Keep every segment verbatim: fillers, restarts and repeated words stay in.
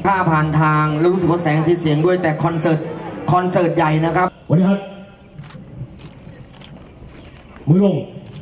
ผ้าผ่านทางแล้วรู้สึกว่าแสงสีเสียงด้วยแต่คอนเสิร์ตคอนเสิร์ตใหญ่นะครับวันนี้ครับมือลง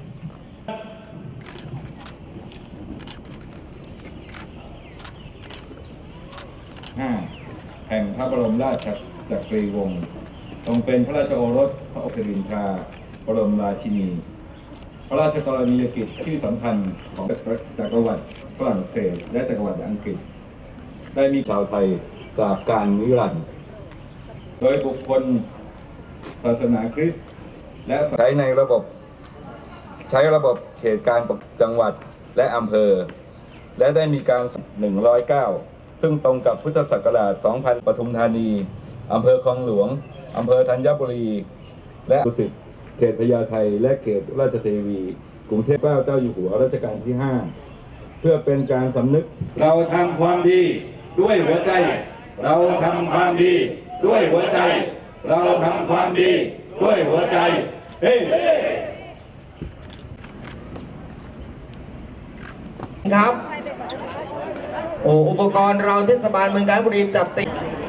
ห้าแห่งพระบรมราชจักรีวงศ์ทรงเป็นพระราชโอรสพระองค์รินทราบรมราชินีพระราชกรณียกิจที่สำคัญของจักรวรรดิฝรั่งเศสและจักรวรรดิอังกฤษได้มีชาวไทยจากการนิรันดร์โดยบุคคลศาสนาคริสต์และใช้ในระบบใช้ระบบเขตการจังหวัดและอำเภอและได้มีการหนึ่งร้อยเก้าซึ่งตรงกับพุทธศักราช สองพัน ปทุมธานีอำเภอคลองหลวงอำเภอธัญบุรีและดุสิตเขตพญาไทและเขตราชเทวีกรุงเทพเจ้าอยู่หัวรัชกาลที่ห้าเพื่อเป็นการสำนึกเราทำความดีด้วยหัวใจเราทำความดีด้วยหัวใจเราทำความดีด้วยหัวใจเฮ้ครับโอ้อุปกรณ์เราเทศบาลเมืองกาญจนบุรีจัดติด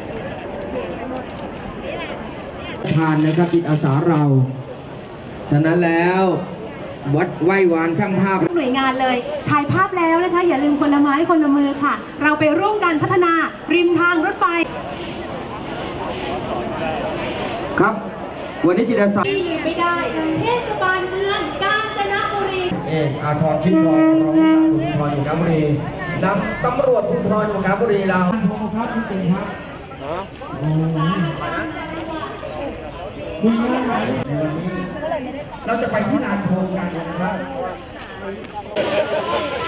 ทานนะครับจิตอาสาเราฉะนั้นแล้ววัดไหว้วานช่างภาพหน่วยงานเลยถ่ายภาพแล้วนะคะอย่าลืมคนละไม้คนละมือค่ะเราไปร่วมกันพัฒนาริมทางรถไฟครับวันนี้จิตอาสาที่ลืมไม่ได้เทศบาลเมืองกาญจนบุรีเอกอาทรชิดทองรองผู้การภูธรอยู่กาญจนบุรีนำตำรวจภูธรอยู่กาญจนบุรีเราครับที่เป็นครับคุยง่ายไหมเราจะไปที่ลานโพกันนะครับ